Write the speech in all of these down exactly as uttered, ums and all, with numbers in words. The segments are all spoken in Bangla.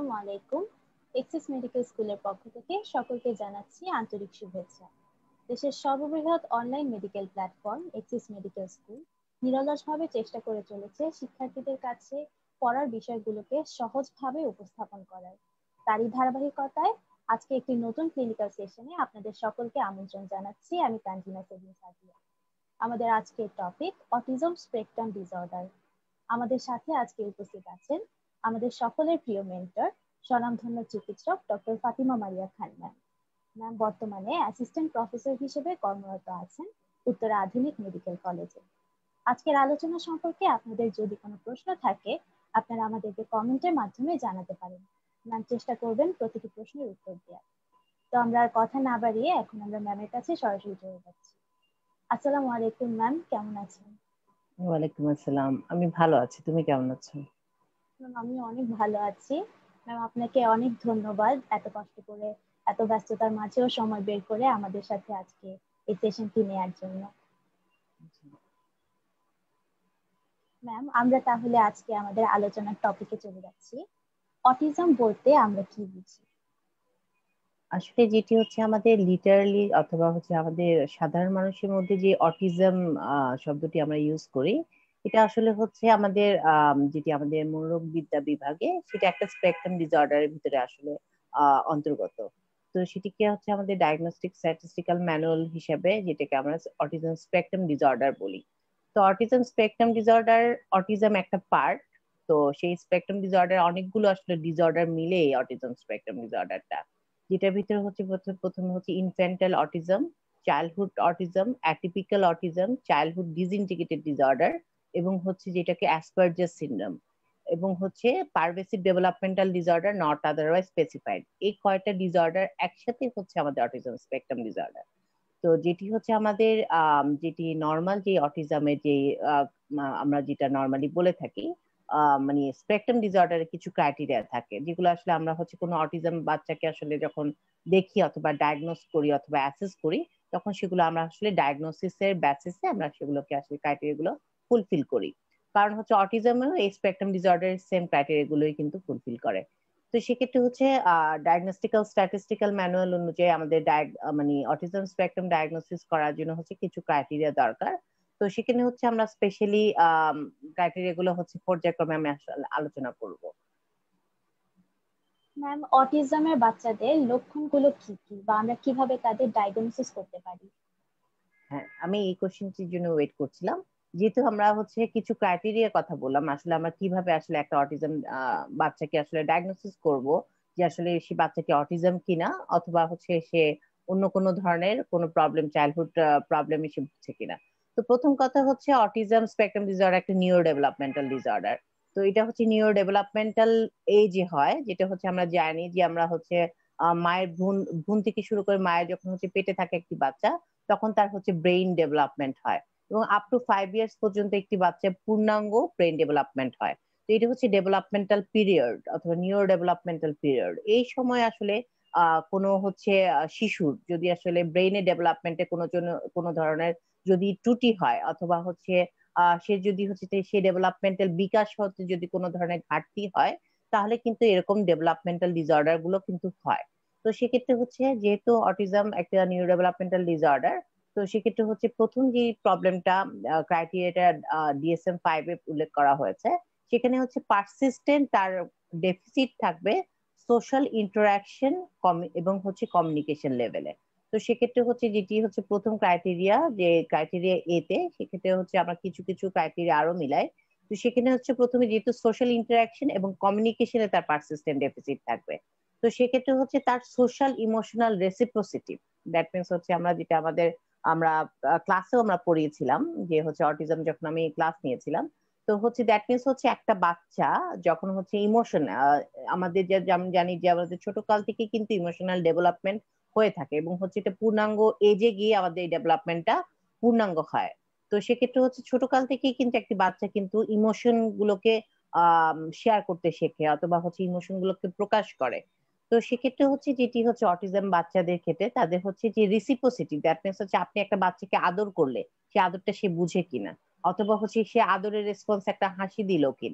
আসসালামু আলাইকুম। এক্সিস মেডিকেল স্কুলের পক্ষ থেকে সকলকে জানাচ্ছি আন্তরিক শুভেচ্ছা। দেশের সর্ববৃহৎ online medical platform Axis medical school নিরলসভাবে চেষ্টা করে চলেছে শিক্ষার্থীদের কাছে পড়ার বিষয়গুলোকে সহজভাবে উপস্থাপন করার। তারই ধারাবাহিকতায় আজকে একটি নতুন ক্লিনিক্যাল সেশনে আপনাদের সকলকে আমন্ত্রণ জানাচ্ছি। আমি তানজিনা সেলিম সাদিয়া। আমাদের আজকের টপিক অটিজম স্পেকট্রাম ডিসঅর্ডার। আমাদের সাথে আজকে উপস্থিত আছেন আমাদের সকলের প্রিয় মেন্টর, স্বনামধন্য চিকিৎসক doctor Fatima Maria Khan ma'am. Ma'am বর্তমানে অ্যাসিস্ট্যান্ট প্রফেসর হিসেবে কর্মরত আছেন উত্তরা আধুনিক মেডিকেল কলেজে। আজকের আলোচনা সম্পর্কে আপনাদের যদি কোনো প্রশ্ন থাকে আপনারা আমাদেরকে কমেন্টের মাধ্যমে জানাতে পারেন। ম্যাম চেষ্টা করবেন প্রতিটি প্রশ্নের উত্তর দেওয়ার। তো আমরা আর কথা না বাড়িয়ে এখন আমরা ম্যামের কাছে সরাসরি চলে যাচ্ছি। আসসালামু আলাইকুম ম্যাম, কেমন আছেন? ওয়ালাইকুম আসসালাম। আমি ভালো আছি, তুমি কেমন আছো? ম্যাম আমি অনেক ভালো আছি। ম্যাম আপনাকে অনেক ধন্যবাদ এত কষ্ট করে, এত ব্যস্ততার মাঝেও সময় বের করে আমাদের সাথে আজকে এই সেশনটি নেয়ার জন্য। ম্যাম আমরা তাহলে আজকে আমাদের আলোচনার টপিকে চলে যাচ্ছি। অটিজম বলতে আমরা কি বুঝি? আসলে যেটি হচ্ছে আমাদের লিটারালি অথবা হচ্ছে আমাদের সাধারণ মানুষের মধ্যে যে অটিজম শব্দটি আমরা ইউজ করি, এটা আসলে হচ্ছে আমাদের আম, যেটি আমাদের মনোরোগবিদ্যা বিভাগে সেটা একটা স্পেকট্রাম ডিসঅর্ডারের ভিতরে আসলে আহ, অন্তর্গত। তো সেটিকে হচ্ছে আমাদের ডায়াগনস্টিক স্ট্যাটিস্টিক্যাল ম্যানুয়াল হিসেবে যেটাকে আমরা অটিজম স্পেকট্রাম ডিসঅর্ডার বলি। তো অটিজম স্পেকট্রাম ডিসঅর্ডার, অটিজম একটা পার্ট। তো সেই স্পেকট্রাম ডিসঅর্ডার অনেকগুলো আসলে ডিসঅর্ডার মিলে অটিজম স্পেকট্রাম ডিসঅর্ডারটা, যেটার ভিতরে হচ্ছে প্রথমে হচ্ছে infantile autism, childhood autism, atypical autism, childhood disintegrated disorder, এবং হচ্ছে যেটাকে অ্যাসপারজার সিনড্রোম, এবং হচ্ছে pervasive developmental disorder not otherwise specified. এই কয়টা ডিসঅর্ডার একসাথে হচ্ছে আমাদের অটিজম স্পেকট্রাম ডিসঅর্ডার। তো যেটি হচ্ছে আমাদের আহ যেটি নর্মাল যে অটিজমের যে আহ, আমরা যেটা নর্মালি বলে থাকি, আহ, মানে স্পেকট্রাম ডিসঅর্ডারের কিছু ক্রাইটেরিয়া থাকে, যেগুলো আসলে আমরা হচ্ছে কোনো অটিজম বাচ্চাকে আসলে যখন দেখি অথবা ডায়াগনোস করি অথবা অ্যাসেস করি, তখন সেগুলো আমরা আসলে ডায়াগনোসিসের বেসিসে আমরা সেগুলোকে আসলে ক্রাইটেরিয়া গুলো ফুলফিল করি। কারণ হচ্ছে অটিজমেও এই স্পেকট্রাম ডিসঅর্ডারের সেম ক্রাইটেরিয়া গুলোই কিন্তু ফুলফিল করে। তো সেক্ষেত্রে হচ্ছে ডায়াগনস্টিক্যাল স্ট্যাটিস্টিক্যাল ম্যানুয়াল অনুযায়ী আমাদের মানে অটিজম স্পেকট্রাম ডায়াগনোসিস করার জন্য হচ্ছে কিছু ক্রাইটেরিয়া দরকার। তো সেখানে হচ্ছে আমরা স্পেশালি ক্রাইটেরিয়া গুলো হচ্ছে পর্যায়ক্রমে আমি আসলে আলোচনা করব। ম্যাম অটিজমের বাচ্চাদের লক্ষণগুলো কি কি বা আমরা কিভাবে তাদের ডায়াগনোসিস করতে পারি? হ্যাঁ, আমি এই কোশ্চেনটির জন্য ওয়েট করছিলাম। যেহেতু আমরা হচ্ছে কিছু ক্রাইটেরিয়া কথা বললাম, আসলে আমরা কিভাবে আসলে একটা অটিজম বাচ্চাকে আসলে ডায়াগনোসিস করব, যে আসলে সে বাচ্চাকে অটিজম কিনা অথবা হচ্ছে সে অন্য কোনো ধরনের কোনো প্রবলেম, চাইল্ডহুড প্রবলেম এসে ভুগছে কিনা। তো প্রথম কথা হচ্ছে অটিজম স্পেকট্রাম ডিসঅর্ডার একটা নিউরো ডেভেলপমেন্টাল ডিসঅর্ডার। তো এটা হচ্ছে নিউরো ডেভেলপমেন্টাল এজে হয়, যেটা হচ্ছে আমরা জানি যে আমরা হচ্ছে আহ, মায়ের ভ্রূণ ভ্রূণ থেকে শুরু করে মায়ের যখন হচ্ছে পেটে থাকে একটি বাচ্চা, তখন তার হচ্ছে ব্রেইন ডেভেলপমেন্ট হয়, এবং আপ টু ফাইভ ইয়ার্স পর্যন্ত একটি বাচ্চা পূর্ণাঙ্গ ব্রেইন ডেভেলপমেন্ট হয়। তো এটা হচ্ছে ডেভেলপমেন্টাল পিরিয়ড অথবা নিউরো ডেভেলপমেন্টাল পিরিয়ড। এই সময় আসলে আহ কোনো হচ্ছে শিশুর যদি আসলে ব্রেইনের ডেভেলপমেন্টে কোনো জন্য কোনো ধরনের যদি ত্রুটি হয় অথবা হচ্ছে আহ সে যদি হচ্ছে সে ডেভেলপমেন্টাল বিকাশ হতে যদি কোনো ধরনের ঘাটতি হয়, তাহলে কিন্তু এরকম ডেভেলপমেন্টাল ডিসঅর্ডার গুলো কিন্তু হয়। তো সেক্ষেত্রে হচ্ছে যেহেতু অটিজম একটা নিউরো ডেভেলপমেন্টাল ডিসঅর্ডার, তো সেক্ষেত্রে হচ্ছে প্রথম যে প্রবলেমটা ক্রাইটেরিয়াটা ডিএসএম ফাইভ এ উল্লেখ করা হয়েছে, সেখানে হচ্ছে পারসিস্টেন্ট তার ডেফিসিট থাকবে সোশ্যাল ইন্টারাকশন এবং হচ্ছে কমিউনিকেশন লেভেলে। তো সেক্ষেত্রে হচ্ছে যেটি হচ্ছে প্রথম ক্রাইটেরিয়া, যে ক্রাইটেরিয়া এতে, সেক্ষেত্রে হচ্ছে আমরা কিছু কিছু ক্রাইটেরিয়া আরো মিলাই। তো সেখানে হচ্ছে প্রথমে যেহেতু সোশ্যাল ইন্টারাকশন এবং কমিউনিকেশনে তার পারসিস্টেন্ট ডেফিসিট থাকবে, তো সেক্ষেত্রে হচ্ছে তার social emotional reciprocity, that means হচ্ছে আমরা যেটা আমাদের আমরা ক্লাসেও আমরা পড়িয়েছিলাম, যে হচ্ছে অটিজম যখন আমি ক্লাস নিয়েছিলাম, তো হচ্ছে দ্যাট মিনস হচ্ছে একটা বাচ্চা যখন হচ্ছে ইমোশন, আমাদের যে যেমন জানি যে আমাদের ছোট কাল থেকে কিন্তু ইমোশনাল ডেভেলপমেন্ট হয়ে থাকে, এবং হচ্ছে এটা পূর্ণাঙ্গ এজে গিয়ে আমাদের এই ডেভেলপমেন্টটা পূর্ণাঙ্গ হয়। তো সেক্ষেত্রে হচ্ছে ছোট কাল থেকেই কিন্তু একটি বাচ্চা কিন্তু ইমোশন গুলোকে আহ শেয়ার করতে শেখে অথবা হচ্ছে ইমোশন গুলোকে প্রকাশ করে। তো সেক্ষেত্রে হচ্ছে যেটি হচ্ছে অটিজম বাচ্চাদের ক্ষেত্রে তাদের হচ্ছে যে রিসিপ্রোসিটি, দ্যাট মিনস হচ্ছে আপনি একটা বাচ্চাকে আদর করলে সে আদরটা সে বুঝে কিনা, অথবা হচ্ছে সে আদরের রেসপন্স একটা হাসি দিল কিনা,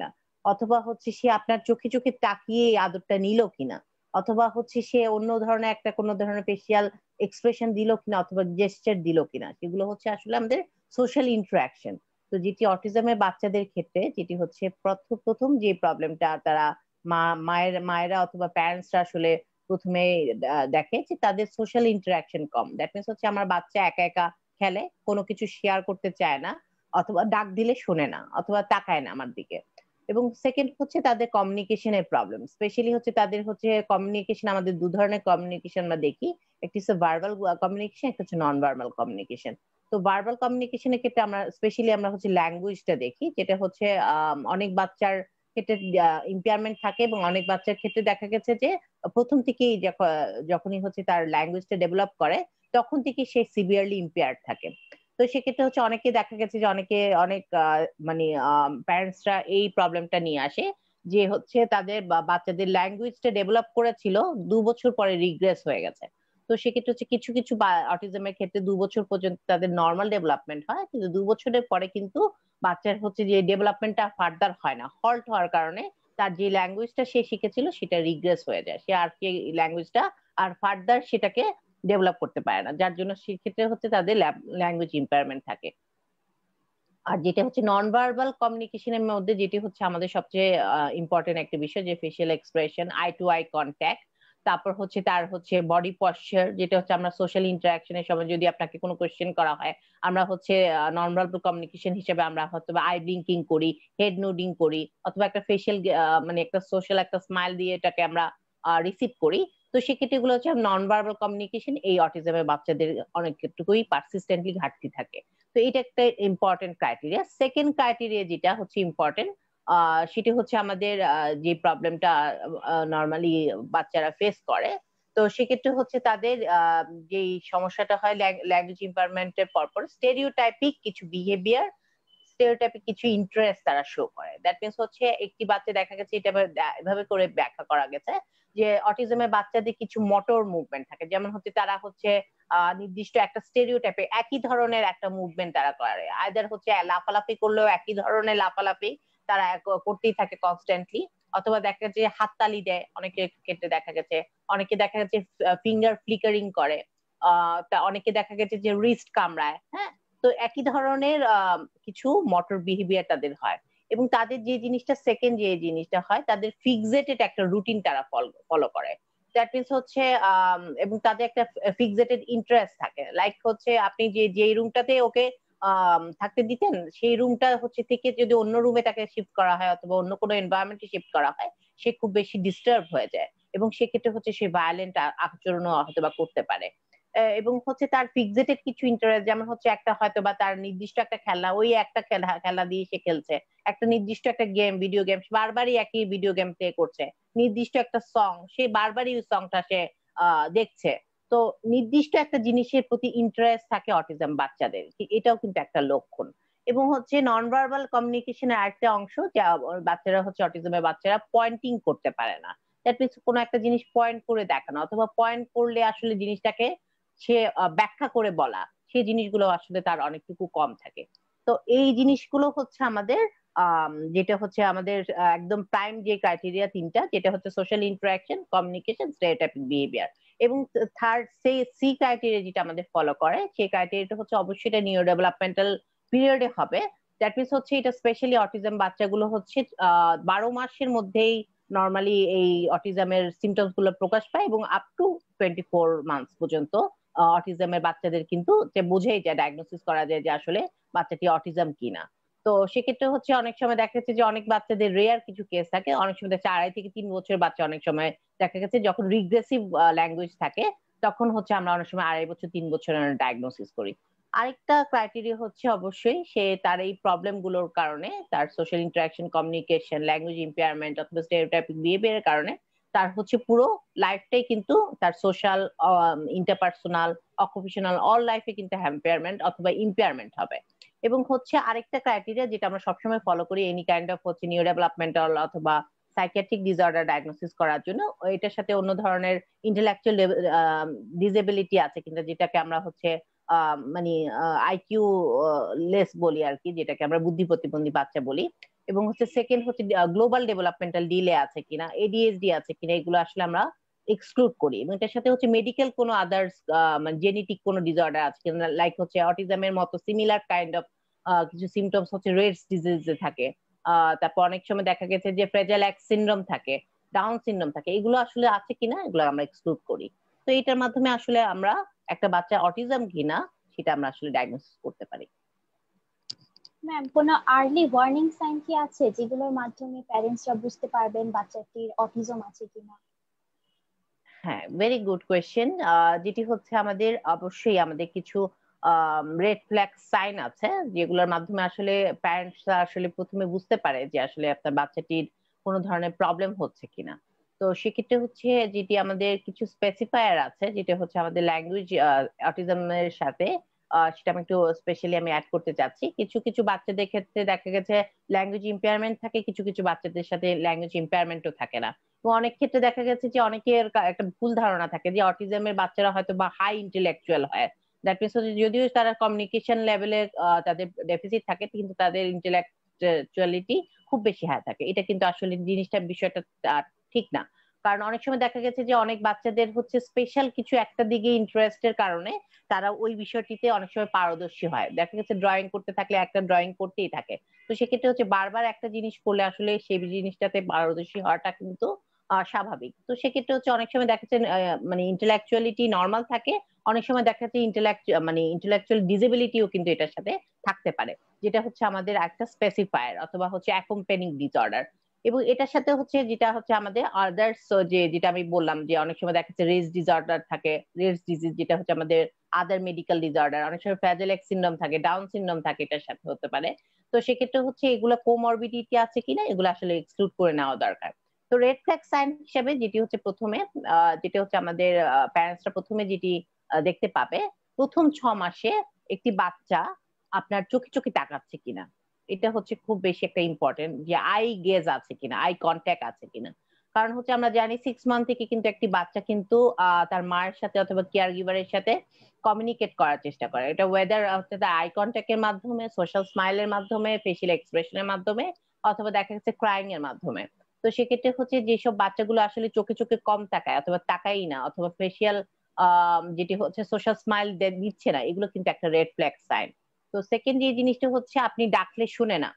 অথবা হচ্ছে সে আপনার চোখে চোখে তাকিয়ে আদরটা নিল কিনা, অথবা হচ্ছে সে অন্য ধরনের একটা কোনো ধরনের ফেসিয়াল এক্সপ্রেশন দিল কিনা, অথবা জেস্টার দিল কিনা, সেগুলো হচ্ছে আসলে আমাদের সোশ্যাল ইন্টারাকশন। তো যেটি অটিজমের বাচ্চাদের ক্ষেত্রে যেটি হচ্ছে প্রথম প্রথম যে প্রবলেমটা তারা মা মায়ের মায়েরা অথবা প্যারেন্টসরা আসলে প্রথমে দেখে যে তাদের সোশ্যাল ইন্টারাকশন কম। দ্যাট মিনস হচ্ছে আমার বাচ্চা একা একা খেলে, কোনো কিছু শেয়ার করতে চায় না, অথবা ডাক দিলে শোনে না, অথবা তাকায় না আমার দিকে। এবং সেকেন্ড হচ্ছে তাদের কমিউনিকেশনের প্রবলেম, স্পেশালি হচ্ছে তাদের হচ্ছে কমিউনিকেশন, আমাদের দু ধরনের কমিউনিকেশন আমরা দেখি, একটি হচ্ছে ভার্বাল কমিউনিকেশন, একটা হচ্ছে নন ভার্বাল কমিউনিকেশন। তো ভার্বাল কমিউনিকেশনের ক্ষেত্রে আমরা স্পেশালি আমরা হচ্ছে ল্যাঙ্গুয়েজটা দেখি, যেটা হচ্ছে অনেক বাচ্চার ক্ষেত্রে ইম্পেয়ারমেন্ট থাকে, এবং অনেক বাচ্চার ক্ষেত্রে দেখা গেছে যে প্রথম থেকেই যখনই হচ্ছে তার ল্যাঙ্গুয়েজটা ডেভেলপ করে তখন থেকে সে সিভিয়ারলি ইম্পেয়ার্ড থাকে। তো সেক্ষেত্রে হচ্ছে অনেকে দেখা গেছে যে অনেকে অনেক মানে প্যারেন্টসরা এই প্রবলেমটা নিয়ে আসে যে হচ্ছে তাদের বাচ্চাদের ল্যাঙ্গুয়েজটা ডেভেলপ করেছিল দু বছর পরে রিগ্রেস হয়ে গেছে। তো সেক্ষেত্রে হচ্ছে কিছু কিছু অটিজমের ক্ষেত্রে দু বছর পর্যন্ত তাদের নর্মাল ডেভেলপমেন্ট হয়, কিন্তু দু বছরের পরে কিন্তু বাচ্চার হচ্ছে যে ডেভেলপমেন্টটা ফার্দার হয় না, হল্ট হওয়ার কারণে তার যে ল্যাঙ্গুয়েজটা সে শিখেছিল সেটা রিগ্রেস হয়ে যায়, সে আর কি ল্যাঙ্গুয়েজটা আর ফার্দার সেটাকে ডেভেলপ করতে পারে না, যার জন্য সেক্ষেত্রে হচ্ছে তাদের ল্যাঙ্গুয়েজ ইম্পেয়ারমেন্ট থাকে। আর যেটা হচ্ছে নন ভার্বাল কমিউনিকেশনের মধ্যে যেটি হচ্ছে আমাদের সবচেয়ে ইম্পর্টেন্ট একটা বিষয়, যে facial expression, eye to eye contact, তারপর হচ্ছে তার হচ্ছে বডি পশ্চার, যেটা হচ্ছে আমরা সোশ্যাল ইন্টারাকশনের সময় যদি আপনাকে কোনো কোয়েশ্চেন করা হয়, আমরা হচ্ছে নন ভার্বাল কমিউনিকেশন হিসেবে আমরা হয়তো আই ব্লিঙ্কিং করি, হেড নোডিং করি, অথবা একটা ফেশিয়াল মানে একটা সোশ্যাল একটা স্মাইল দিয়ে এটাকে আমরা রিসিভ করি। তো সেক্ষেত্রে এগুলো হচ্ছে নন ভার্বাল কমিউনিকেশন, এই অটিজমের বাচ্চাদের অনেকটুকুই পারসিস্টেন্টলি ঘাটতি থাকে। তো এটা একটা ইম্পর্টেন্ট ক্রাইটেরিয়া। সেকেন্ড ক্রাইটেরিয়া যেটা হচ্ছে ইম্পর্টেন্ট, সেটা হচ্ছে আমাদের যে প্রবলেমটা নর্মালি বাচ্চারা ফেস করে, তো সেক্ষেত্রে হচ্ছে তাদের যে সমস্যাটা হয় ল্যাঙ্গুয়েজ ইম্পারমেন্টের পরপর স্টেরিওটাইপিক কিছু বিহেভিয়ার, স্টেরিওটাইপিক কিছু ইন্টারেস্ট তারা শো করে। দ্যাট মিনস হচ্ছে একটি বাচ্চা দেখা গেছে, এটা এভাবে করে ব্যাখ্যা করা গেছে যে অটিজমের বাচ্চাদের কিছু মোটর মুভমেন্ট থাকে, যেমন হচ্ছে তারা হচ্ছে নির্দিষ্ট একটা স্টেরিওটাইপে একই ধরনের একটা মুভমেন্ট তারা করে, আইদার হচ্ছে লাফালাফি করলেও একই ধরনের লাফালাফি তারা করতেই থাকে কনস্ট্যান্টলি, অথবা দেখা যাচ্ছে হাততালি দেয়, অনেকের ক্ষেত্রে দেখা গেছে, অনেকে দেখা যাচ্ছে ফিঙ্গার ফ্লিকারিং করে, আহ অনেকে দেখা গেছে যে রিস্ট কামড়ায়। হ্যাঁ, তো একই ধরনের কিছু মোটর বিহেভিয়ার তাদের হয়, এবং তাদের যে জিনিসটা সেকেন্ড যে জিনিসটা হয়, তাদের ফিক্সেটেড একটা রুটিন তারা ফলো করে। দ্যাট মিনস হচ্ছে এবং তাদের একটা ফিক্সেটেড ইন্টারেস্ট থাকে, লাইক হচ্ছে আপনি যে যে রুমটাতে ওকে থাকতে দিতেন সেই রুমটা হচ্ছে থেকে যদি অন্য রুমে তাকে শিফট করা হয়, অথবা অন্য কোনো এনভায়রনমেন্টে শিফট করা হয়, সে খুব বেশি ডিস্টার্ব হয়ে যায়, এবং সেক্ষেত্রে হচ্ছে সে ভায়োলেন্ট আচরণও হয়তো বা করতে পারে। এবং হচ্ছে তার ফিক্সেটেড কিছু ইন্টারেস্ট, যেমন হচ্ছে একটা হয়তো বা তার নির্দিষ্ট একটা খেলা, ওই একটা খেলা খেলা দিয়ে সে খেলছে, একটা নির্দিষ্ট একটা গেম, ভিডিও গেম, বারবারই একই ভিডিও গেম প্লে করছে, নির্দিষ্ট একটা সং সে বারবারই ওই সংটা সে দেখছে। তো নির্দিষ্ট একটা জিনিসের প্রতি ইন্টারেস্ট থাকে অটিজম বাচ্চাদের, এটাও কিন্তু একটা লক্ষণ। এবং হচ্ছে নন ভার্বাল কমিউনিকেশনের আরেকটা অংশ, যা বাচ্চারা হচ্ছে অটিজমের বাচ্চারা পয়েন্টিং করতে পারে না, দ্যাট মিনস কোনো একটা জিনিস পয়েন্ট করে দেখানো, অথবা পয়েন্ট করলে আসলে জিনিসটাকে সে ব্যাখ্যা করে বলা, সেই জিনিসগুলো আসলে তার অনেকটুকু কম থাকে। তো এই জিনিসগুলো হচ্ছে আমাদের যেটা হচ্ছে আমাদের একদম প্রাইম যে ক্রাইটেরিয়া তিনটা, যেটা হচ্ছে social interaction, communication, stereotypic behaviour. এবং থার্ড সেই সি ক্রাইটেরিয়া যেটা আমাদের ফলো করে, সেই ক্রাইটেরিয়াটা হচ্ছে অবশ্যই এটা নিউরো ডেভেলপমেন্টাল পিরিয়ডে হবে। দ্যাট মিনস হচ্ছে এটা স্পেশালি অটিজম বাচ্চাগুলো হচ্ছে বারো মাসের মধ্যেই নর্মালি এই অটিজমের সিমটমস গুলো প্রকাশ পায়, এবং up to twenty four months পর্যন্ত অটিজমের বাচ্চাদের কিন্তু যে বুঝেই যায়, ডায়াগনোসিস করা যায় যে আসলে বাচ্চাটি অটিজম কিনা। তো সেক্ষেত্রে হচ্ছে অনেক সময় দেখা যাচ্ছে যে অনেক বাচ্চাদের রেয়ার কিছু কেস থাকে, অনেক সময় দেখা আড়াই থেকে তিন বছরের বাচ্চা অনেক সময় দেখা গেছে যখন রিগ্রেসিভ ল্যাঙ্গুয়েজ থাকে, তখন হচ্ছে আমরা অনেক সময় আড়াই বছর তিন বছরের ডায়াগনোসিস করি। আরেকটা ক্রাইটেরিয়া হচ্ছে অবশ্যই সে তার এই প্রবলেম গুলোর কারণে, তার social interaction, communication, language impairment অথবা স্টেরিওটাইপিক বিহেভিয়ারের কারণে তার হচ্ছে পুরো লাইফটাই কিন্তু তার সোশ্যাল, ইন্টারপার্সোনাল, অকুপেশনাল অল লাইফে কিন্তু ইম্পেয়ারমেন্ট অথবা ইম্পেয়ারমেন্ট হবে। এবং হচ্ছে আরেকটা ক্রাইটেরিয়া যেটা আমরা সবসময় ফলো করি এনি কাইন্ড অফ হচ্ছে নিউরো ডেভেলপমেন্টাল অথবা সাইকিয়াট্রিক ডিসঅর্ডার ডায়াগনোসিস করার জন্য, এটার সাথে অন্য ধরনের ইন্টেলেকচুয়াল ডিসেবিলিটি আছে কিন্তু, যেটাকে আমরা হচ্ছে মানে আইকিউ লেস বলি আর কি, যেটাকে আমরা বুদ্ধি প্রতিবন্ধী বাচ্চা বলি। এবং হচ্ছে সেকেন্ড হচ্ছে গ্লোবাল ডেভেলপমেন্টাল ডিলে আছে কিনা, এডিএসডি আছে কিনা, এগুলো আসলে আমরা এক্সক্লুড করি। এবং এটার সাথে হচ্ছে মেডিকেল কোনো আদার্স মানে জেনেটিক কোনো ডিসঅর্ডার আছে কিনা, লাইক হচ্ছে অটিজমের মতো সিমিলার কাইন্ড অফ কিছু সিমটমস হচ্ছে রেডস ডিজিজে থাকে। আহ তারপর অনেক সময় দেখা গেছে যে ফ্রেজাইল এক্স সিনড্রোম থাকে, ডাউন সিনড্রোম থাকে, এগুলো আসলে আছে কিনা এগুলো আমরা এক্সক্লুড করি। তো এটার মাধ্যমে আসলে আমরা একটা বাচ্চা অটিজম কিনা সেটা আমরা আসলে ডায়াগনোসিস করতে পারি। ম্যাম, কোনো আর্লি ওয়ার্নিং সাইন কি আছে যেগুলোর মাধ্যমে প্যারেন্টসরা বুঝতে পারবেন বাচ্চাটির অটিজম আছে কিনা? হ্যাঁ, ভেরি গুড কোয়েশ্চেন। যেটি হচ্ছে আমাদের অবশ্যই আমাদের কিছু রেড ফ্ল্যাগ সাইন আছে যেগুলোর মাধ্যমে আসলে প্যারেন্টসরা আসলে প্রথমে বুঝতে পারে যে আসলে আপনার বাচ্চাটির কোনো ধরনের প্রবলেম হচ্ছে কিনা। তো সেক্ষেত্রে হচ্ছে যেটি আমাদের কিছু স্পেসিফায়ার আছে, যেটা হচ্ছে আমাদের ল্যাঙ্গুয়েজ অটিজমের সাথে আহ, সেটা আমি একটু স্পেশালি আমি অ্যাড করতে চাচ্ছি। কিছু কিছু বাচ্চাদের ক্ষেত্রে দেখা গেছে ল্যাঙ্গুয়েজ ইম্পেয়ারমেন্ট থাকে, কিছু কিছু বাচ্চাদের সাথে ল্যাঙ্গুয়েজ ইম্পেয়ারমেন্টও থাকে না। তো অনেক ক্ষেত্রে দেখা গেছে যে অনেকের কা- একটা ভুল ধারণা থাকে যে অটিজমের বাচ্চারা হয়তো বা হাই ইন্টেলেকচুয়াল হয়। দ্যাট মিনস যদিও তারা কমিউনিকেশন লেভেলে তাদের ডেফিসিট থাকে, কিন্তু তাদের ইন্টেলেকচুয়ালিটি খুব বেশি হাই থাকে। এটা কিন্তু আসলে জিনিসটা বিষয়টা আহ, ঠিক না। কারণ অনেক সময় দেখা গেছে যে অনেক বাচ্চাদের হচ্ছে স্পেশাল কিছু একটা দিকে ইন্টারেস্টের কারণে তারা ওই বিষয়টিতে অনেক সময় পারদর্শী হয়। দেখা গেছে ড্রয়িং করতে থাকলে একটা ড্রয়িং করতেই থাকে। তো সেক্ষেত্রে হচ্ছে বারবার একটা জিনিস করলে আসলে সেই জিনিসটাতে পারদর্শী হওয়াটা কিন্তু আহ, স্বাভাবিক। তো সেক্ষেত্রে হচ্ছে অনেক সময় দেখা যাচ্ছে আহ, মানে ইন্টেলেকচুয়ালিটি নর্মাল থাকে, অনেক সময় দেখা যাচ্ছে ইন্টেলেকচুয়াল মানে ইন্টেলেকচুয়াল ডিসেবিলিটিও কিন্তু এটার সাথে থাকতে পারে, যেটা হচ্ছে আমাদের একটা স্পেসিফায়ার অথবা হচ্ছে অ্যাকম্পেনিং ডিসঅর্ডার। এবং এটার সাথে হচ্ছে যেটা হচ্ছে আমাদের আদার্স, যে যেটা আমি বললাম যে অনেক সময় দেখা যাচ্ছে রেস ডিসঅর্ডার থাকে, রেস ডিজিজ যেটা হচ্ছে আমাদের আদার মেডিকেল ডিসঅর্ডার, অনেক সময় ফ্র্যাজাইল এক্স সিনড্রোম থাকে, ডাউন সিনড্রোম থাকে, এটার সাথে হতে পারে। তো সেক্ষেত্রে হচ্ছে এগুলো কোমরবিডিটি আছে কিনা এগুলো আসলে এক্সক্লুড করে নেওয়া দরকার। তো রেড ফ্ল্যাগ সাইন হিসেবে যেটি হচ্ছে প্রথমে আহ, যেটা হচ্ছে আমাদের প্যারেন্টসরা প্রথমে যেটি আহ, দেখতে পাবে, প্রথম ছ মাসে একটি বাচ্চা আপনার চোখে চোখে তাকাচ্ছে কিনা। এটা হচ্ছে খুব বেশি একটা ইম্পর্টেন্ট, যে আই গেজ আছে কিনা, আই কন্ট্যাক্ট আছে কিনা। কারণ হচ্ছে আমরা জানি সিক্স মান্থ থেকে কিন্তু একটি বাচ্চা কিন্তু আহ তার মায়ের সাথে অথবা কেয়ার গিভারের সাথে কমিউনিকেট করার চেষ্টা করে। এটা ওয়েদার হচ্ছে আই কন্ট্যাক্টের মাধ্যমে, সোশ্যাল স্মাইলের মাধ্যমে, ফেসিয়াল এক্সপ্রেশনের মাধ্যমে, অথবা দেখা যাচ্ছে ক্রাইং এর মাধ্যমে। তো সেক্ষেত্রে হচ্ছে যেসব বাচ্চাগুলো আসলে চোখে চোখে কম তাকায় অথবা তাকাই না, অথবা ফেসিয়াল আহ যেটি হচ্ছে সোশ্যাল স্মাইল দিচ্ছে না, এগুলো কিন্তু একটা রেড ফ্ল্যাগ সাইন। তো সেকেন্ড যে জিনিসটা হচ্ছে আপনি ডাকলে শুনে না।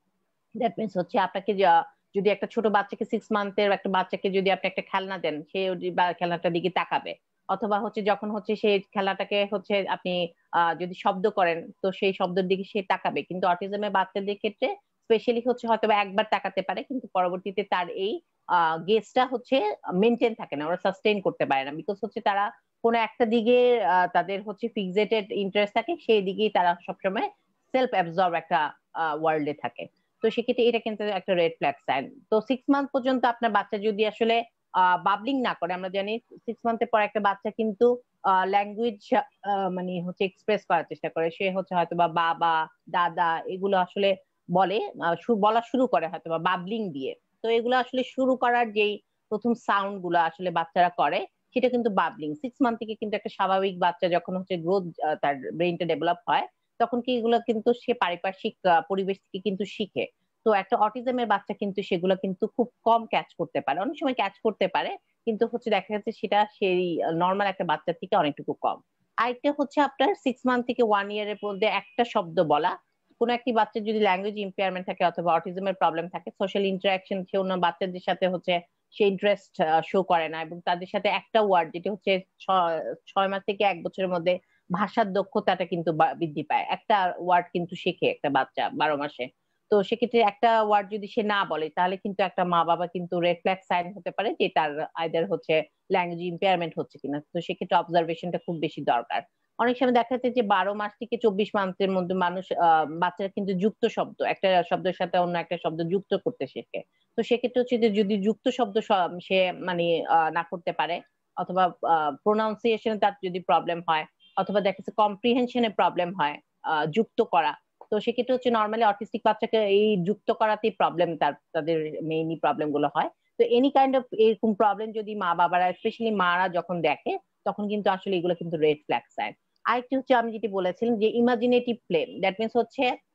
দ্যাট মিনস হচ্ছে আপনাকে যা- যদি একটা ছোট বাচ্চাকে, সিক্স মান্থের একটা বাচ্চাকে যদি আপনি একটা খেলনা দেন, সে ওই বা- খেলনাটার দিকে তাকাবে। অথবা হচ্ছে যখন হচ্ছে সেই খেলাটাকে হচ্ছে আপনি আহ যদি শব্দ করেন, তো সেই শব্দের দিকে সে তাকাবে। কিন্তু অটিজমের বাচ্চাদের ক্ষেত্রে স্পেশালি হচ্ছে হয়তো বা একবার তাকাতে পারে, কিন্তু পরবর্তীতে তার এই আহ গেজটা হচ্ছে মেনটেন থাকে না, ওরা সাস্টেইন করতে পারে না, বিকজ হচ্ছে তারা কোনো একটা দিকে আহ, তাদের হচ্ছে ফিক্সেটেড ইন্টারেস্ট থাকে, সেই দিকেই তারা সবসময় সেলফ অ্যাবজর্ব একটা ওয়ার্ল্ডে থাকে। তো সেক্ষেত্রে এটা কিন্তু একটা রেড ফ্ল্যাগ সাইন। তো সিক্স মান্থ পর্যন্ত আপনার বাচ্চা যদি আসলে বাবলিং না করে, আমরা জানি সিক্স মান্থের পর একটা বাচ্চা কিন্তু ল্যাঙ্গুয়েজ মানে হচ্ছে এক্সপ্রেস করার চেষ্টা করে, সে হচ্ছে হয়তো বা বাবা, দাদা এগুলো আসলে বলে, আহ, শু- বলা শুরু করে হয়তো বা বাবলিং দিয়ে। তো এগুলো আসলে শুরু করার যেই প্রথম সাউন্ড গুলো আসলে বাচ্চারা করে, সেটা কিন্তু বাবলিং। সিক্স মান্থ থেকে কিন্তু একটা স্বাভাবিক বাচ্চা যখন হচ্ছে গ্রোথ, তার ব্রেইনটা ডেভেলপ হয়, তখন কি এগুলো কিন্তু সে পারিপার্শ্বিক আহ, পরিবেশ থেকে কিন্তু শিখে। তো একটা অটিজমের বাচ্চা কিন্তু সেগুলো কিন্তু খুব কম ক্যাচ করতে পারে, অনেক সময় ক্যাচ করতে পারে, কিন্তু হচ্ছে দেখা যাচ্ছে সেটা সেই নর্মাল একটা বাচ্চার থেকে অনেকটুকু কম। আরেকটা হচ্ছে আপনার সিক্স মান্থ থেকে ওয়ান ইয়ারের মধ্যে একটা শব্দ বলা। কোনো একটি বাচ্চার যদি ল্যাঙ্গুয়েজ ইম্পেয়ারমেন্ট থাকে অথবা অটিজমের প্রবলেম থাকে, সোশ্যাল ইন্টারাকশন সে অন্য বাচ্চাদের সাথে হচ্ছে সে ইন্টারেস্ট শো করে না, এবং তাদের সাথে একটা ওয়ার্ড যেটা হচ্ছে ছ- ছয় মাস থেকে এক বছরের মধ্যে ভাষার দক্ষতাটা কিন্তু বা- বৃদ্ধি পায়। একটা ওয়ার্ড কিন্তু শেখে একটা বাচ্চা বারো মাসে। তো সেক্ষেত্রে একটা ওয়ার্ড যদি সে না বলে, তাহলে কিন্তু একটা মা বাবা কিন্তু রেড ফ্ল্যাগ সাইন হতে পারে যে তার আইদার হচ্ছে ল্যাঙ্গুয়েজ ইম্পেয়ারমেন্ট হচ্ছে কিনা। তো সেক্ষেত্রে অবজারভেশনটা খুব বেশি দরকার। অনেক সময় দেখা যাচ্ছে যে বারো মাস থেকে চব্বিশ মাসের মধ্যে মানুষ আহ বাচ্চারা কিন্তু যুক্ত শব্দ, একটা শব্দের সাথে অন্য একটা শব্দ যুক্ত করতে শেখে। তো সেক্ষেত্রে হচ্ছে যে যদি যুক্ত শব্দ স- সে মানে আহ, না করতে পারে, অথবা প্রোনাউন্সিয়েশনে তার যদি প্রবলেম হয়, অথবা দেখা যাচ্ছে কম্প্রিহেনশনে প্রবলেম হয় আহ, যুক্ত করা, তো সেক্ষেত্রে হচ্ছে নর্মালি অটিস্টিক বাচ্চাকে এই যুক্ত করাতেই প্রবলেম, তার তাদের মেইনলি প্রবলেম গুলো হয়। তো এনি কাইন্ড অফ এরকম প্রবলেম যদি মা বাবারা, স্পেশালি মারা যখন দেখে, তখন কিন্তু আসলে এগুলো কিন্তু রেড ফ্ল্যাগ সাইন। আরেকটি হচ্ছে আমি যেটি বলেছিলাম যে ইমাজিনেটিভ প্লে, দ্যাট মিনস হচ্ছে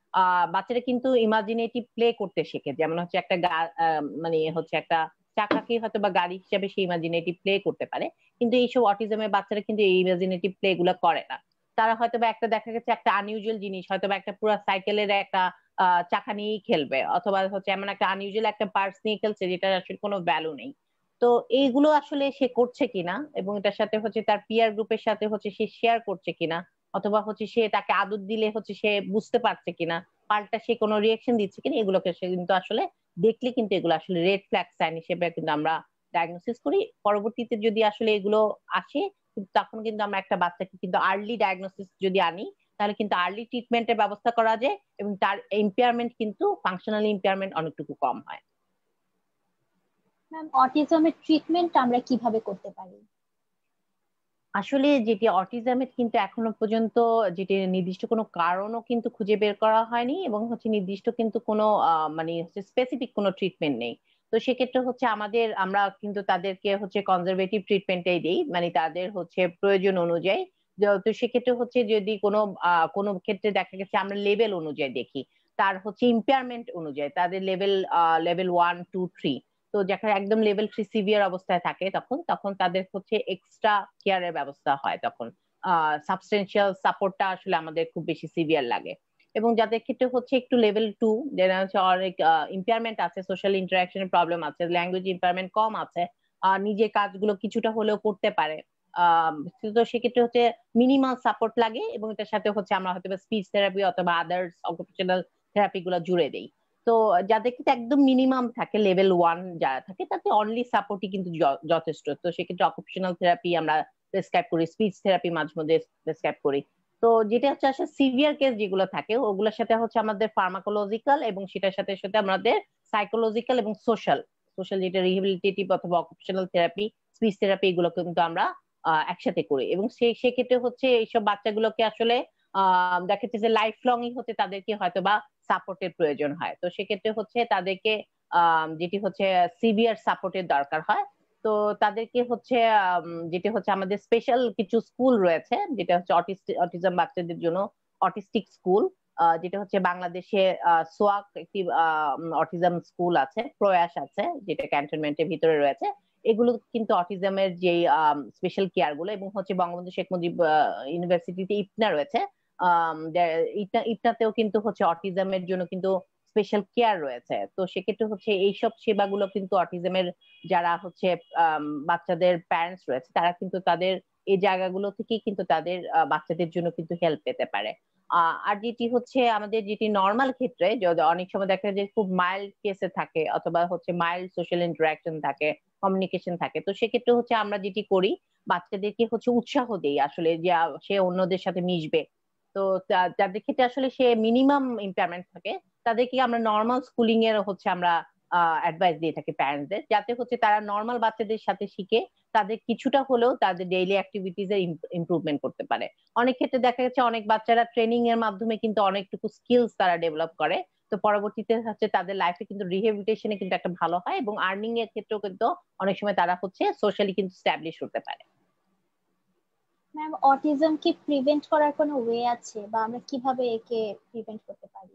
আহ বাচ্চারা কিন্তু ইমাজিনেটিভ প্লে করতে শেখে, যেমন হচ্ছে একটা মানে হচ্ছে একটা চাকাকে হয়তো বা গাড়ি হিসাবে সে ইমাজিনেটিভ প্লে করতে পারে, কিন্তু এইসব অটিজমের বাচ্চারা কিন্তু এই ইমাজিনেটিভ প্লে গুলা করে না। তারা হয়তো বা একটা দেখা গেছে একটা আনইউজুয়াল জিনিস, হয়তো বা একটা পুরো সাইকেলের একটা আহ চাকা নিয়েই খেলবে, অথবা হচ্ছে এমন একটা আনইউজুয়াল একটা পার্টস নিয়ে খেলছে যেটা আসলে কোনো ভ্যালু নেই। তো এইগুলো আসলে সে করছে কিনা, এবং এটার সাথে হচ্ছে তার পিয়ার গ্রুপের সাথে হচ্ছে সে শেয়ার করছে কিনা, অথবা হচ্ছে সে তাকে আদর দিলে হচ্ছে সে বুঝতে পারছে কিনা, পাল্টা সে কোনো রিয়েকশন দিচ্ছে কিনা, এগুলোকে সে কিন্তু আসলে দেখলে কিন্তু এগুলো আসলে রেড ফ্ল্যাগ সাইন হিসেবে কিন্তু আমরা ডায়াগনোসিস করি। পরবর্তীতে যদি আসলে এগুলো আসে, তখন কিন্তু আমরা একটা বাচ্চাকে কিন্তু আর্লি ডায়াগনোসিস যদি আনি, তাহলে কিন্তু আর্লি ট্রিটমেন্টের ব্যবস্থা করা যায়, এবং তার ইম্পেয়ারমেন্ট কিন্তু ফাংশনাল ইম্পেয়ারমেন্ট অনেকটুকু কম হয়। ম্যাম, অটিজমের ট্রিটমেন্ট আমরা কিভাবে করতে পারি? আসলে যেটি অটিজমের কিন্তু এখনো পর্যন্ত যেটি নির্দিষ্ট কোনো কারণও কিন্তু খুঁজে বের করা হয়নি, এবং হচ্ছে নির্দিষ্ট কিন্তু কোনো আহ, মানে হচ্ছে স্পেসিফিক কোনো ট্রিটমেন্ট নেই। তো সেক্ষেত্রে হচ্ছে আমাদের আমরা কিন্তু তাদেরকে হচ্ছে কনজারভেটিভ ট্রিটমেন্টটাই দিই, মানে তাদের হচ্ছে প্রয়োজন অনুযায়ী। য- তো সেক্ষেত্রে হচ্ছে যদি কোনো আহ কোনো ক্ষেত্রে দেখা গেছে আমরা লেভেল অনুযায়ী দেখি, তার হচ্ছে ইম্পেয়ারমেন্ট অনুযায়ী তাদের level level one two three. তো যারা একদম লেভেল থ্রি সিভিয়ার অবস্থায় থাকে, তখন তখন তাদের হচ্ছে এক্সট্রা কেয়ারের ব্যবস্থা হয়। তখন আহ সাবস্টেন্সিয়াল সাপোর্টটা আসলে আমাদের খুব বেশি সিভিয়ার লাগে। এবং যাদের ক্ষেত্রে হচ্ছে একটু লেভেল টু, যারা হচ্ছে অনেক ইম্পেয়ারমেন্ট আছে, সোশ্যাল ইন্টারাকশনের প্রবলেম আছে, ল্যাঙ্গুয়েজ ইম্পেয়ারমেন্ট কম আছে, আহ নিজের কাজগুলো কিছুটা হলেও করতে পারে, আহ তো সেক্ষেত্রে হচ্ছে মিনিমাল সাপোর্ট লাগে, এবং এটার সাথে হচ্ছে আমরা হয়তো স্পিচ থেরাপি অথবা আদার্স অকুপেশনাল থেরাপি গুলো জুড়ে দেই। তো যাদের কিন্তু একদম মিনিমাম থাকে, লেভেল ওয়ান যারা থাকে, তাতে অনলি সাপোর্টই কিন্তু য- যথেষ্ট। তো সেক্ষেত্রে অকুপেশনাল থেরাপি আমরা প্রেসক্রাইব করি, স্পিচ থেরাপি মাঝে মধ্যে প্রেসক্রাইব করি। তো যেটা হচ্ছে আসলে সিভিয়ার কেস যেগুলো থাকে, ওগুলোর সাথে হচ্ছে আমাদের ফার্মাকোলজিক্যাল, এবং সেটার সাথে সাথে আমাদের সাইকোলজিক্যাল এবং সোশ্যাল সোশ্যাল যেটা রিহেবিলিটেটিভ অথবা অকুপেশনাল থেরাপি, স্পিচ থেরাপি, এগুলো কিন্তু আমরা আহ, একসাথে করি। এবং সেই সেক্ষেত্রে হচ্ছে এইসব বাচ্চাগুলোকে আসলে আহ দেখা যাচ্ছে যে লাইফ লংই হচ্ছে তাদেরকে হয়তো বা সাপোর্টের প্রয়োজন হয়। তো সেক্ষেত্রে হচ্ছে তাদেরকে আহ যেটি হচ্ছে সিভিয়ার সাপোর্টের দরকার হয়। তো তাদেরকে হচ্ছে আম, যেটি হচ্ছে আমাদের স্পেশাল কিছু স্কুল রয়েছে, যেটা হচ্ছে অটিজম বাচ্চাদের জন্য অটিস্টিক স্কুল, যেটা হচ্ছে বাংলাদেশে আহ, সোয়াক একটি অটিজম স্কুল আছে, প্রয়াস আছে, যেটা ক্যান্টনমেন্টের ভিতরে রয়েছে। এগুলো কিন্তু অটিজমের যে স্পেশাল কেয়ার গুলো, এবং হচ্ছে বঙ্গবন্ধু শেখ মুজিব ইউনিভার্সিটিতে ইপনা রয়েছে, আম, দে- ইটনা ইটনাতেও কিন্তু হচ্ছে অটিজমের জন্য কিন্তু স্পেশাল কেয়ার রয়েছে। তো সেক্ষেত্রে হচ্ছে এইসব সেবাগুলো কিন্তু অটিজমের যারা হচ্ছে আম, বাচ্চাদের প্যারেন্টস রয়েছে, তারা কিন্তু তাদের এই জায়গাগুলো থেকেই কিন্তু তাদের আহ, বাচ্চাদের জন্য কিন্তু হেল্প পেতে পারে। আহ, আর যেটি হচ্ছে আমাদের যেটি নর্মাল ক্ষেত্রে, যদি অনেক সময় দেখা যায় খুব মাইল্ড কেসে থাকে, অথবা হচ্ছে মাইল্ড সোশ্যাল ইন্টারাকশন থাকে, কমিউনিকেশন থাকে, তো সেক্ষেত্রে হচ্ছে আমরা যেটি করি, বাচ্চাদেরকে হচ্ছে উৎসাহ দেই আসলে যে আহ, সে অন্যদের সাথে মিশবে। তো তা- যাদের ক্ষেত্রে আসলে সে মিনিমাম ইম্পেয়ারমেন্ট থাকে, তাদেরকে আমরা নর্মাল স্কুলিং এর হচ্ছে আমরা অ্যাডভাইস দিয়ে থাকি প্যারেন্টসদের, যাতে হচ্ছে তারা নর্মাল বাচ্চাদের সাথে শিখে তাদের কিছুটা হলেও তাদের ডেইলি অ্যাক্টিভিটিস এর ইমপ্রুভমেন্ট করতে পারে। অনেক ক্ষেত্রে দেখা যাচ্ছে অনেক বাচ্চারা ট্রেনিং এর মাধ্যমে কিন্তু অনেকটুকু স্কিলস তারা ডেভেলপ করে। তো পরবর্তীতে হচ্ছে তাদের লাইফে কিন্তু রিহেবিলিটেশনে কিন্তু একটা ভালো হয়, এবং আর্নিং এর ক্ষেত্রেও কিন্তু অনেক সময় তারা হচ্ছে সোশ্যালি কিন্তু স্ট্যাবলিশ হতে পারে। ম্যাম, অটিজম কি প্রিভেন্ট করার কোনো ওয়ে আছে, বা আমরা কিভাবে একে প্রিভেন্ট করতে পারি?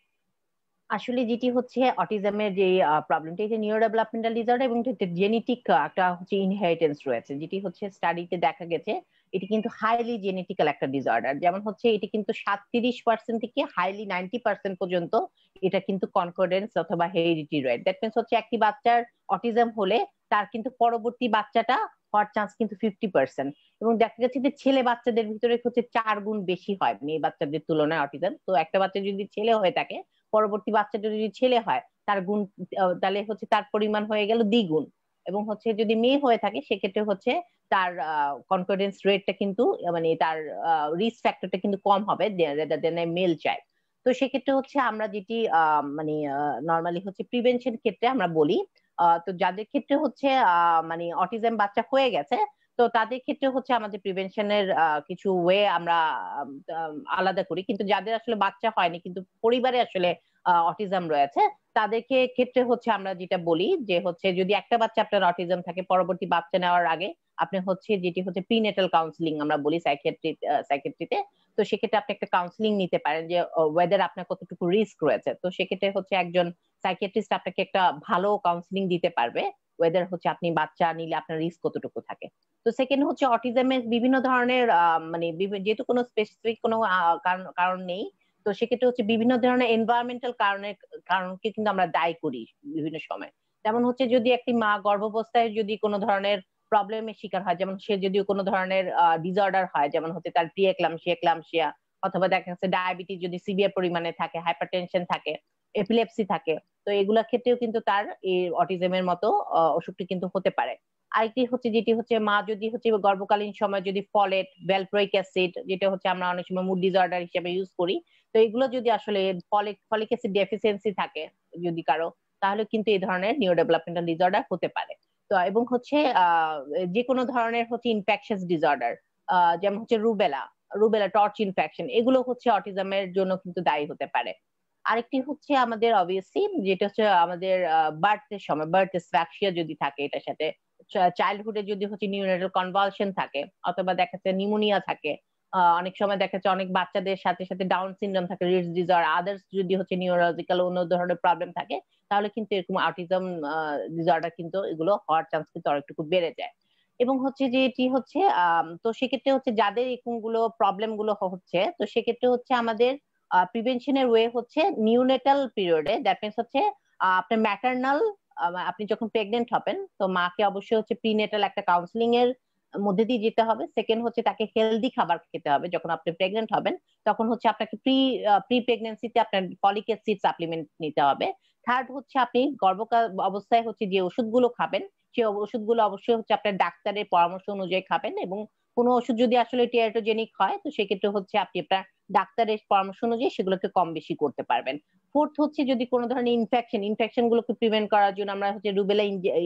আসলে যেটি হচ্ছে অটিজমের যে প্রবলেমটা, এটা নিউরো ডেভেলপমেন্টাল ডিসঅর্ডার, এবং জেনেটিক একটা হচ্ছে ইনহেরিটেন্স রয়েছে, যেটি হচ্ছে স্টাডিতে দেখা গেছে এটি কিন্তু হাইলি জেনেটিক্যাল একটা ডিসঅর্ডার। যেমন হচ্ছে এটি কিন্তু সাতত্রিশ পার্সেন্ট থেকে হাইলি নাইনটি পার্সেন্ট পর্যন্ত এটা কিন্তু কনকর্ডেন্স অথবা হেরিডিটি রয়েছে। দ্যাট মিনস হচ্ছে একটি বাচ্চার অটিজম হলে তার কিন্তু পরবর্তী বাচ্চাটা হওয়ার চান্স কিন্তু ফিফটি পার্সেন্ট। এবং দেখা গেছে যে ছেলে বাচ্চাদের ভিতরে হচ্ছে চার গুণ বেশি হয় মেয়ে বাচ্চাদের তুলনায় অটিজম। তো একটা বাচ্চা যদি ছেলে হয়ে থাকে, পরবর্তী বাচ্চাটা যদি ছেলে হয়, তার গুণ আহ, তাহলে হচ্ছে তার পরিমাণ হয়ে গেল দ্বিগুণ। এবং হচ্ছে যদি মেয়ে হয়ে থাকে, সেক্ষেত্রে হচ্ছে তার কনফিডেন্স রেটটা কিন্তু আহ, মানে তার রিস্ক ফ্যাক্টরটা কিন্তু কম হবে মেল চাইল্ড। তো সেক্ষেত্রে হচ্ছে আমরা যেটি আহ, মানে নর্মালি হচ্ছে প্রিভেনশন ক্ষেত্রে আমরা বলি, আহ, তো যাদের ক্ষেত্রে হচ্ছে আহ, মানে অটিজম বাচ্চা হয়ে গেছে, তো তাদের ক্ষেত্রে হচ্ছে আমাদের প্রিভেনশনের কিছু ওয়ে আমরা আম, আম, আলাদা করি। কিন্তু যাদের আসলে বাচ্চা হয়নি কিন্তু পরিবারে আসলে অটিজম রয়েছে, তাদেরকে ক্ষেত্রে হচ্ছে আমরা যেটা বলি যে হচ্ছে যদি একটা বাচ্চা আপনার অটিজম থাকে, পরবর্তী বাচ্চা নেওয়ার আগে আপনি হচ্ছে যেটি হচ্ছে প্রিনেটাল কাউন্সিলিং আমরা বলি সাইকিয়াট্রি সাইকিয়াট্রিতে। তো সেক্ষেত্রে আপনি একটা কাউন্সিলিং নিতে পারেন যে ওয়েদার আপনার কতটুকু রিস্ক রয়েছে। তো সেক্ষেত্রে হচ্ছে একজন সাইকিয়াট্রিস্ট আপনাকে একটা ভালো কাউন্সিলিং দিতে পারবে ওয়েদার হচ্ছে আপনি বাচ্চা নিলে আপনার রিস্ক কতটুকু থাকে। তো সেকেন্ড হচ্ছে অটিজমের বিভিন্ন ধরনের মানে যেহেতু কোনো স্পেসিফিক কোনো কারণ নেই, তো সেক্ষেত্রে হচ্ছে বিভিন্ন ধরনের এনভায়রনমেন্টাল কারণের কারণকে কিন্তু আমরা দায়ী করি বিভিন্ন সময়। যেমন হচ্ছে যদি একটি মা গর্ভাবস্থায় যদি কোনো ধরনের প্রবলেমের শিকার হয়, যেমন সে যদি কোনো ধরনের ডিসঅর্ডার হয়, যেমন হচ্ছে তার প্রিএক্লামসিয়া এক্লামসিয়া অথবা দেখা যাচ্ছে ডায়াবেটিস যদি সিভিয়ার পরিমাণে থাকে, হাইপারটেনশন থাকে, এপিলেপসি থাকে, তো এগুলোর ক্ষেত্রেও কিন্তু তার এই অটিজমের মতো অসুখটি কিন্তু হতে পারে। আরেকটি হচ্ছে যেটি হচ্ছে মা যদি হচ্ছে গর্ভকালীন সময় যদি ফলেট, ভ্যালপ্রোইক অ্যাসিড, যেটা হচ্ছে আমরা অনেক সময় মুড ডিসঅর্ডার হিসেবে ইউজ করি, তো এগুলো যদি আসলে ফলিক ফলিক অ্যাসিড ডেফিসিয়েন্সি থাকে যদি কারো, তাহলে কিন্তু এই ধরনের নিউরো ডেভেলপমেন্টাল ডিসঅর্ডার হতে পারে। তো এবং হচ্ছে আহ যে কোনো ধরনের হচ্ছে ইনফেকশাস ডিসঅর্ডার, যেমন হচ্ছে রুবেলা রুবেলা টর্চ ইনফেকশন, এগুলো হচ্ছে অটিজমের জন্য কিন্তু দায়ী হতে পারে। আরেকটি হচ্ছে আমাদের অবভিয়াসলি যেটা হচ্ছে আমাদের বার্থের সময় বার্থ ডিসফ্যাক্সিয়া যদি থাকে, এটার সাথে চাইল্ডহুডে যদি হচ্ছে নিউরোনাল কনভালশন থাকে অথবা দেখা যাচ্ছে নিউমোনিয়া থাকে, অনেক সময় দেখা যাচ্ছে অনেক বাচ্চাদের সাথে সাথে ডাউন সিনড্রোম থাকে, রিটস ডিসঅর্ডার, আদার্স যদি হচ্ছে নিউরোলজিক্যাল অন্য ধরনের প্রবলেম থাকে, তাহলে কিন্তু এরকম অটিজম ডিসঅর্ডার কিন্তু এগুলো হওয়ার চান্স কিন্তু আরেকটু বেড়ে যায়। এবং হচ্ছে যে এটি হচ্ছে আহ তো সেক্ষেত্রে হচ্ছে যাদের এরকম গুলো প্রবলেম গুলো হচ্ছে, তো সেক্ষেত্রে হচ্ছে আমাদের প্রিভেনশনের ওয়ে হচ্ছে নিউনেটাল পিরিয়ডে, দ্যাট মিনস হচ্ছে আপনার ম্যাটারনাল, আপনি যখন প্রেগনেন্ট হবেন তো মাকে অবশ্যই হচ্ছে প্রিনেটাল একটা কাউন্সিলিং এর মধ্যে দিয়ে যেতে হবে। সেকেন্ড হচ্ছে তাকে হেলদি খাবার খেতে হবে। যখন আপনি প্রেগনেন্ট হবেন তখন হচ্ছে আপনাকে প্রি প্রি প্রেগনেন্সিতে আপনার ফলিক অ্যাসিড সাপ্লিমেন্ট নিতে হবে। থার্ড হচ্ছে আপনি গর্ভকাল অবস্থায় হচ্ছে যে ওষুধগুলো খাবেন, সেই ওষুধগুলো অবশ্যই হচ্ছে আপনার ডাক্তারের পরামর্শ অনুযায়ী খাবেন, এবং কোনো ওষুধ যদি আসলে টিয়ারোজেনিক হয় তো সেক্ষেত্রে হচ্ছে আপনি আপনার ডাক্তারের পরামর্শ অনুযায়ী সেগুলোকে কম বেশি করতে পারবেন। ফোর্থ হচ্ছে যদি কোনো ধরনের ইনফেকশন ইনফেকশন গুলোকে প্রিভেন্ট করার জন্য আমরা হচ্ছে রুবেলা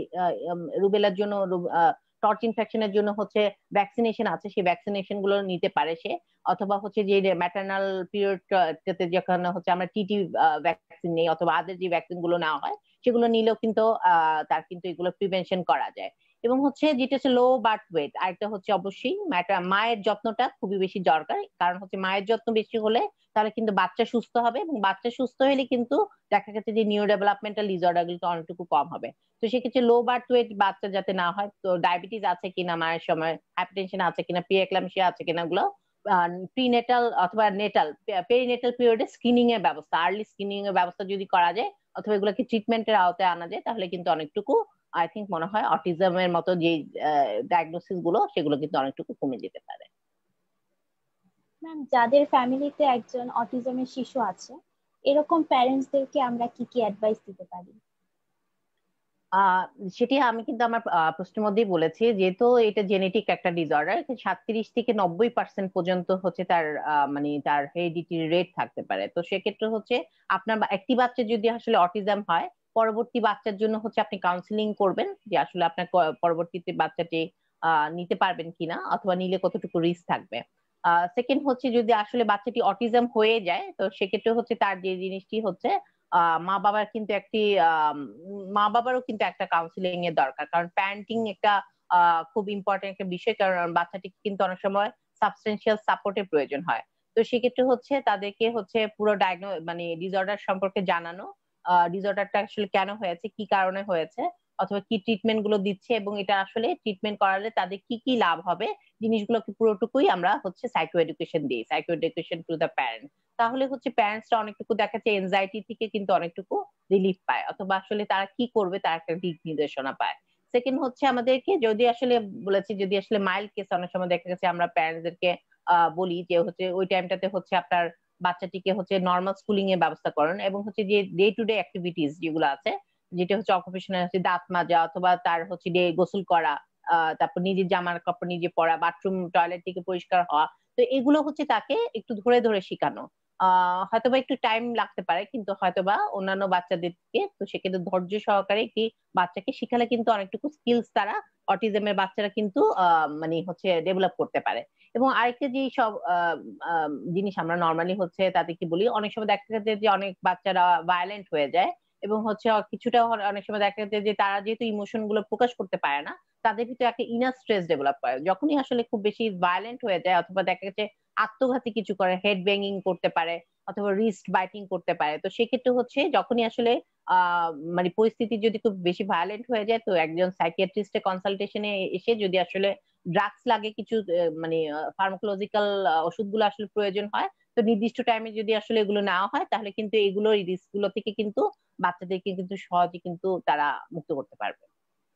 রুবেলার জন্য টর্চ ইনফেকশনের জন্য হচ্ছে ভ্যাকসিনেশন আছে, সেই ভ্যাকসিনেশন গুলো নিতে পারে সে। অথবা হচ্ছে যে ম্যাটারনাল পিরিয়ডটাতে যখন হচ্ছে আমরা টিটি ভ্যাকসিন নেই অথবা আদার যে ভ্যাকসিন গুলো নেওয়া হয় সেগুলো নিলেও কিন্তু আহ তার কিন্তু এগুলো প্রিভেনশন করা যায়। এবং হচ্ছে যেটা হচ্ছে লো বার্থ ওয়েট, আরেকটা হচ্ছে অবশ্যই মায়ের যত্নটা খুবই বেশি দরকার, কারণ হচ্ছে মায়ের যত্ন বেশি হলে তাহলে কিন্তু বাচ্চা সুস্থ হবে, এবং বাচ্চা সুস্থ হলে কিন্তু দেখা গেছে যে নিউরো ডেভেলপমেন্টাল ডিসঅর্ডার গুলো অনেকটুকু কম হবে। তো সেক্ষেত্রে লো বার্থ ওয়েট বাচ্চা যাতে না হয়, তো ডায়াবেটিস আছে কিনা মায়ের সময়, হাইপারটেনশন আছে কিনা, প্রিএক্লামসিয়া আছে কিনা, গুলো প্রিনেটাল অথবা নেটাল পেরিনেটাল পিরিয়ডে স্ক্রিনিং এর ব্যবস্থা, আর্লি স্ক্রিনিং এর ব্যবস্থা যদি করা যায় অথবা এগুলোকে ট্রিটমেন্টের আওতায় আনা যায়, তাহলে কিন্তু অনেকটুকু আই থিঙ্ক মনে হয় অটিজমের মতো যে ডায়াগনোসিস গুলো সেগুলো কিন্তু অনেকটুকু কমে যেতে পারে। ম্যাম, যাদের ফ্যামিলিতে একজন অটিজমের শিশু আছে, এরকম প্যারেন্টসদেরকে আমরা কি কি অ্যাডভাইস দিতে পারি? আহ সেটি আমি কিন্তু আমার প্রশ্নের মধ্যেই বলেছি, যেহেতু এটা জেনেটিক একটা ডিসঅর্ডার, সাতত্রিশ থেকে নব্বই পার্সেন্ট পর্যন্ত হচ্ছে তার মানে তার হেরিডিটি রেট থাকতে পারে। তো সেক্ষেত্রে হচ্ছে আপনার একটি বাচ্চা যদি আসলে অটিজম হয়, পরবর্তী বাচ্চার জন্য হচ্ছে আপনি কাউন্সিলিং করবেন যে আসলে আপনার পরবর্তীতে বাচ্চাটি আহ নিতে পারবেন কিনা অথবা নিলে কতটুকু রিস্ক থাকবে। আহ সেকেন্ড হচ্ছে যদি আসলে বাচ্চাটি অটিজম হয়ে যায়, তো সেক্ষেত্রে হচ্ছে তার যে জিনিসটি হচ্ছে মা বাবার কিন্তু একটি মা বাবারও কিন্তু একটা কাউন্সিলিং এর দরকার, কারণ প্যারেন্টিং একটা খুব ইম্পর্টেন্ট একটা বিষয়, কারণ বাচ্চাটিকে কিন্তু অনেক সময় সাবস্টেন্সিয়াল সাপোর্টের প্রয়োজন হয়। তো সেক্ষেত্রে হচ্ছে তাদেরকে হচ্ছে পুরো ডায়াগনো মানে ডিসঅর্ডার সম্পর্কে জানানো, ডিসঅর্ডারটা আসলে কেন হয়েছে, কি কারণে হয়েছে, অথবা কি ট্রিটমেন্ট গুলো দিচ্ছে, এবং এটা আসলে ট্রিটমেন্ট করালে তাদের কি কি লাভ হবে, জিনিসগুলোকে পুরোটুকুই আমরা হচ্ছে সাইকো এডুকেশন দিই, psycho education to the parent. তাহলে হচ্ছে প্যারেন্টসরা অনেকটুকু দেখা যাচ্ছে এনজাইটি থেকে কিন্তু অনেকটুকু রিলিফ পায়, অথবা আসলে তারা কি করবে তার একটা দিক নির্দেশনা পায়। সেকেন্ড হচ্ছে আমাদেরকে যদি আসলে বলেছি যদি আসলে মাইল্ড কেস, অনেক সময় দেখা গেছে আমরা প্যারেন্টসদেরকে আহ বলি যে হচ্ছে ওই টাইমটাতে হচ্ছে আপনার বাচ্চাটিকে হচ্ছে নর্মাল স্কুলিং এর ব্যবস্থা করেন, এবং হচ্ছে যে ডে টু ডে অ্যাক্টিভিটিস যেগুলো আছে, যেটা হচ্ছে অকুপেশনাল হচ্ছে দাঁত মাজা অথবা তার হচ্ছে ডে গোসল করা, আহ তারপর নিজের জামার কাপড় নিজে পরা, বাথরুম টয়লেট থেকে পরিষ্কার হওয়া, তো এগুলো হচ্ছে তাকে একটু ধরে ধরে শেখানো। আহ হয়তোবা একটু টাইম লাগতে পারে, কিন্তু হয়তোবা অন্যান্য বাচ্চাদেরকে তো সেক্ষেত্রে ধৈর্য সহকারে একটি বাচ্চাকে শিখালে কিন্তু অনেকটুকু স্কিলস তারা অটিজমের বাচ্চারা কিন্তু আহ মানে হচ্ছে ডেভেলপ করতে পারে। এবং আরেকটা যে সব জিনিস আমরা নর্মালি হচ্ছে তাদেরকে বলি, অনেক সময় দেখা যাচ্ছে যে অনেক বাচ্চারা ভায়োলেন্ট হয়ে যায়, এবং হচ্ছে কিছুটা অনেক সময় দেখা যাচ্ছে যে তারা যেহেতু ইমোশন গুলো প্রকাশ করতে পারে না, তাদের ভিতরে একটা ইনার স্ট্রেস ডেভেলপ করে। যখনই আসলে খুব বেশি ভায়োলেন্ট হয়ে যায় অথবা দেখা যাচ্ছে আত্মঘাতী কিছু করে, হেড ব্যাঙ্গিং করতে পারে অথবা রিস্ট বাইটিং করতে পারে, তো সেক্ষেত্রে হচ্ছে যখনই আসলে আহ মানে পরিস্থিতি যদি খুব বেশি ভায়োলেন্ট হয়ে যায়, তো একজন সাইকিয়াট্রিস্টের কনসালটেশনে এসে যদি আসলে ড্রাগস লাগে কিছু, মানে ফার্মাকোলজিক্যাল ওষুধগুলো আসলে প্রয়োজন হয়, তো নির্দিষ্ট টাইমে যদি আসলে এগুলো নেওয়া হয়, তাহলে কিন্তু এগুলো এই রিস্ক গুলো থেকে কিন্তু বাচ্চাদেরকে কিন্তু সহজে কিন্তু তারা মুক্ত করতে পারবে।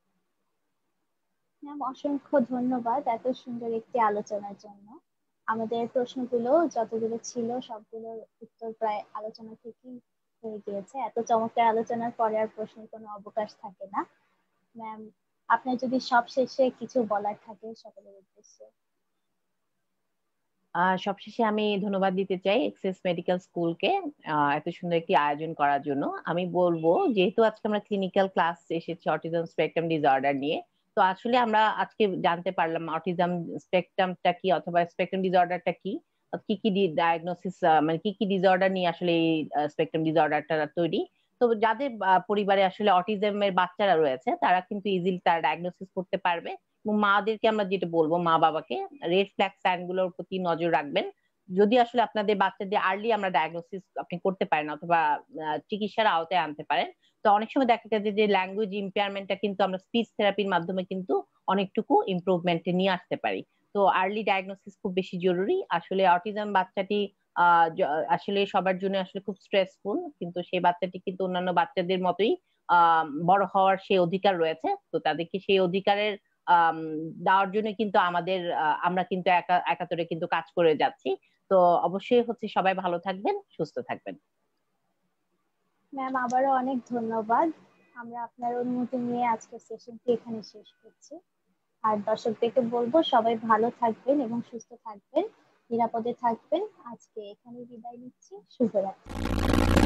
ম্যাম, অসংখ্য ধন্যবাদ এত সুন্দর একটি আলোচনার জন্য। আমাদের প্রশ্নগুলো যতগুলো ছিল সবগুলোর উত্তর প্রায় আলোচনা থেকেই হয়ে গিয়েছে। এত চমৎকার আলোচনার পরে আর প্রশ্নের কোনো অবকাশ থাকে না। ম্যাম, আপনার যদি সব শেষে কিছু বলার থাকে সকলের উদ্দেশ্যে। আহ সবশেষে আমি ধন্যবাদ দিতে চাই এক্সেস মেডিকেল স্কুলকে এত সুন্দর একটি আয়োজন করার জন্য। আমি বলবো, যেহেতু আজকে আমরা ক্লিনিক্যাল ক্লাস এসেছি অটিজম স্পেকট্রাম ডিসঅর্ডার নিয়ে, তো আসলে আমরা আজকে জানতে পারলাম অটিজম স্পেকট্রামটা কি অথবা স্পেকট্রাম ডিসঅর্ডারটা কি, কি কি ডায়াগনোসিস, মানে কি কি ডিসঅর্ডার নিয়ে আসলে এই স্পেকট্রাম ডিসঅর্ডারটা তৈরি। তো যাদের পরিবারে আসলে অটিজমের বাচ্চারা রয়েছে, তারা কিন্তু ইজিলি তারা ডায়াগনোসিস করতে পারবে। মাদেরকে আমরা যেটা বলবো, মা বাবাকে রেড ফ্ল্যাগ সাইন গুলোর প্রতি নজর রাখবেন। যদি আসলে আপনাদের বাচ্চাদের আর্লি আমরা ডায়াগনোসিস আপনি করতে পারেন অথবা চিকিৎসার আওতায় আনতে পারেন, তো অনেক সময় দেখা যায় যে ল্যাঙ্গুয়েজ ইম্পেয়ারমেন্টটা কিন্তু আমরা স্পিচ থেরাপির মাধ্যমে কিন্তু অনেকটুকু ইমপ্রুভমেন্টে নিয়ে আসতে পারি। তো আর্লি ডায়াগনোসিস খুব বেশি জরুরি। আসলে অটিজম বাচ্চাটি আহ আসলে সবার জন্য আসলে খুব স্ট্রেসফুল, কিন্তু সেই বাচ্চাটি কিন্তু অন্যান্য বাচ্চাদের মতোই আহ বড় হওয়ার সেই অধিকার রয়েছে। তো তাদেরকে সেই অধিকারের দেওয়ার জন্য কিন্তু আমাদের আমরা কিন্তু একাত্তরে কিন্তু কাজ করে যাচ্ছি। তো অবশ্যই হচ্ছে সবাই ভালো থাকবেন, সুস্থ থাকবেন। ম্যাম, আবারও অনেক ধন্যবাদ। আমরা আপনার অনুমতি নিয়ে আজকের সেশনটি এখানে শেষ করছি। আর দর্শকদেরকে বলবো সবাই ভালো থাকবেন এবং সুস্থ থাকবেন, নিরাপদে থাকবেন। আজকে এখানে বিদায় নিচ্ছি। শুভরাত্রি।